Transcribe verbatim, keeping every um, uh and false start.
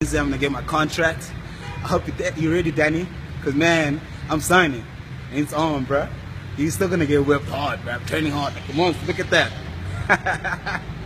I'm gonna get my contract. I hope you you ready, Danny? Cause man, I'm signing. It's on, bro. He's still gonna get whipped hard, bro. I'm training hard. Like, come on, look at that.